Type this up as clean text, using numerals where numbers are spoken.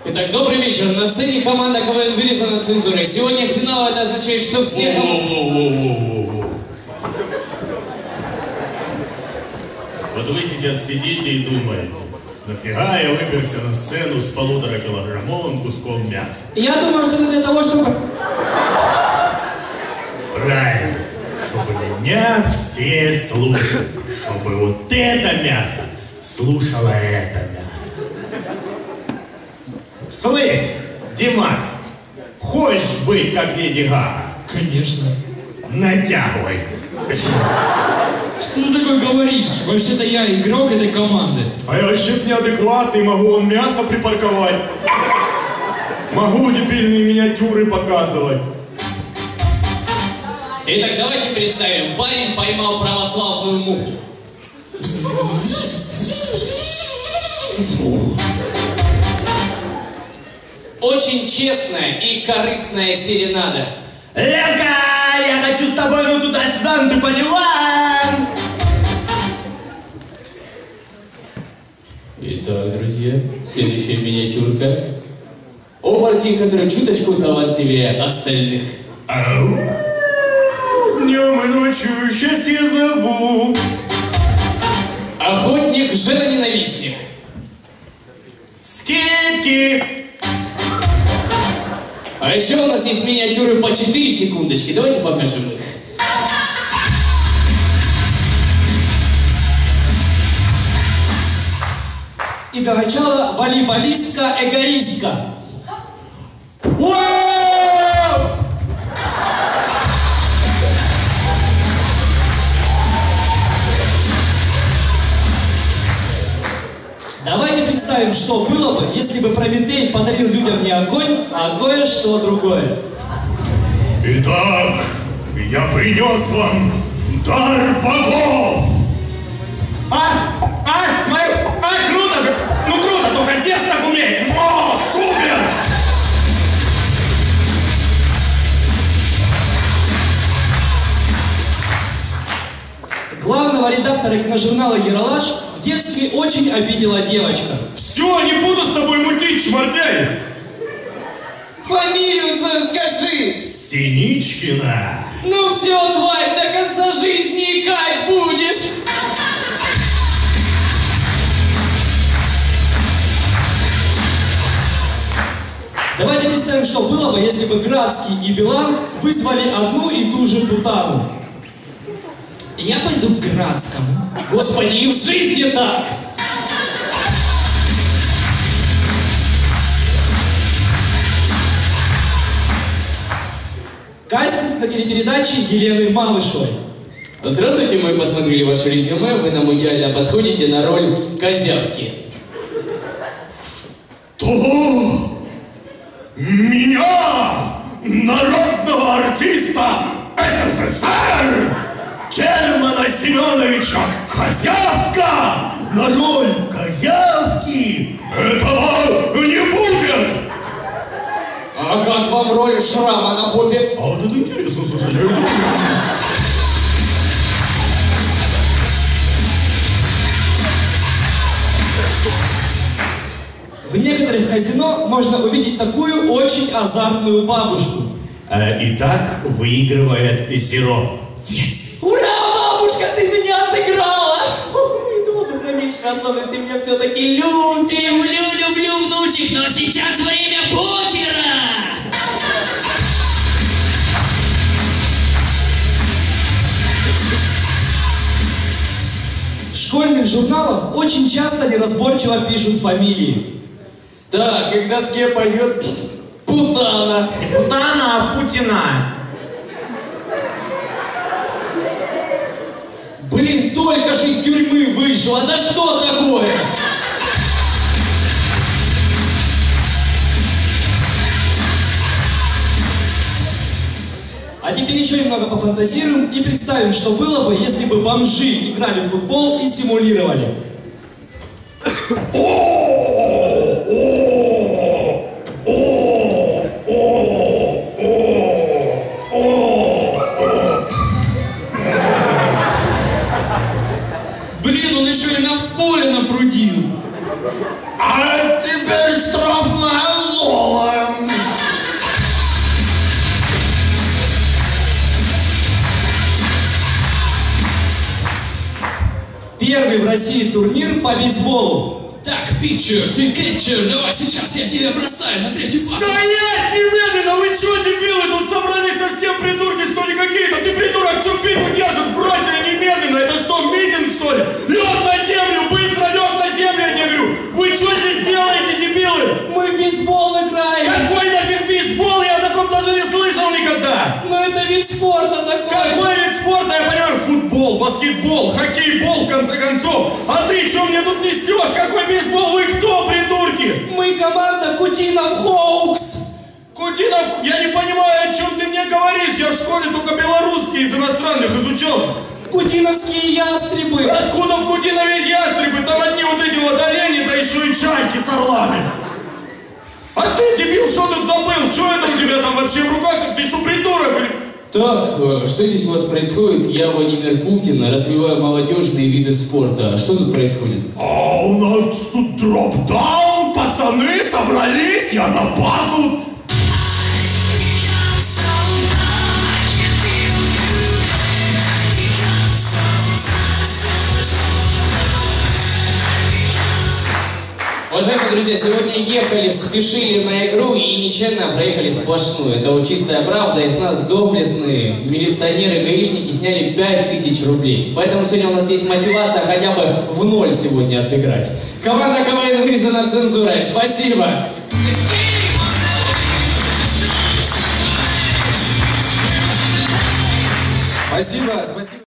Итак, добрый вечер. На сцене команда КВН вырезана цензурой. Сегодня финал, это означает, что все... Вот вы сейчас сидите и думаете, нафига я выперся на сцену с 1,5-килограммовым куском мяса? Я думаю, что это для того, чтобы... Правильно. Чтобы меня все слушали. Чтобы вот это мясо слушало это мясо. Слышь, Димас, хочешь быть как Леди Гага? Конечно. Натягивай. Что ты такое говоришь? Вообще-то я игрок этой команды. А я вообще неадекватный, могу он мясо припарковать. Могу дебильные миниатюры показывать. Итак, давайте представим. Парень поймал православную муху. Очень честная и корыстная серенада. Ленка, я хочу с тобой, ну туда-сюда, ну ты поняла? Итак, друзья, следующая миниатюрка. Оборотень, который чуточку талантливее остальных. Днем и ночью счастье зову. Охотник, женоненавистник. Скидки. А еще у нас есть миниатюры по 4 секундочки. Давайте покажем их. И до начала волейболистка-эгоистка. Давайте представим, что было бы, если бы Прометей подарил людям не огонь, а кое-что другое. Итак, я принес вам дар богов. Смотри, круто же! Ну круто, только Зевс так умеет! О, супер! Главного редактора киножурнала «Ералаш» в детстве очень обидела девочка. Все, не буду с тобой мутить, чмордяй! Фамилию свою скажи! Синичкина. Ну все, тварь, до конца жизни икать будешь! Давайте представим, что было бы, если бы Градский и Билан вызвали одну и ту же путану. Я пойду к Градскому. Господи, и в жизни так! Кастинг на телепередаче Елены Малышевой. Здравствуйте, мы посмотрели ваше резюме, вы нам идеально подходите на роль козявки. То меня, народного артиста СССР, Германа Семеновича Козявка, на роль козявки, этого не будет! А как вам роль шрама на попе? А вот это интересно, слушай. В некоторых казино можно увидеть такую очень азартную бабушку. Итак, выигрывает Зеро. Yes. Ура, бабушка, ты меня отыграла! Думал, тут на меньшей осталось, ты меня все-таки любишь. Люблю, внучек, но сейчас время покера! В школьных журналах очень часто неразборчиво пишут фамилии. Так, и к доске поет Путана. Путана, Путина. Блин, только же из тюрьмы вышел, это что такое? А теперь еще немного пофантазируем и представим, что было бы, если бы бомжи играли в футбол и симулировали. Блин, он еще и на поле напрудил. А теперь штрафная России турнир по бейсболу. Так, питчер, ты кетчер, давай сейчас я тебя бросаю на третий пас. Стоять немедленно! Вы что, дебилы, тут собрались совсем придурки, что ли, какие-то? Ты, придурок, что питу держишь? Брось ее немедленно! Это что, митинг, что ли? Лед на землю! Быстро лед на землю, я тебе говорю! Вы что здесь делаете, дебилы? Мы в бейсбол играем. Какой нафиг бейсбол? Я о таком даже не слышал никогда! Но это вид спорта такой. Какой вид спорта? Я понимаю, футбол, баскетбол, хоккейбол, в конце концов. А ты что мне тут несешь? Какой бейсбол? Вы кто, придурки? Мы команда Кудинов Хоукс. Кудинов, я не понимаю, о чем ты мне говоришь. Я в школе только белорусский из иностранных изучал. Кудиновские ястребы. Откуда в Кудинове ястребы? Там одни вот эти вот олени, да еще и чайки с орлами. А ты, дебил, что тут забыл? Что это у тебя там вообще в руках? Ты что, придурок? Так, что здесь у вас происходит? Я Владимир Путин, развиваю молодежные виды спорта. Что тут происходит? А у нас тут дроп-даун, пацаны собрались, я на базу. Уважаемые друзья, сегодня ехали, спешили на игру и нечаянно проехали сплошную. Это вот чистая правда, и с нас доблестные милиционеры, гаишники сняли 5000 рублей. Поэтому сегодня у нас есть мотивация хотя бы в ноль сегодня отыграть. Команда КВН вырезана цензурой. Спасибо! Спасибо, спасибо.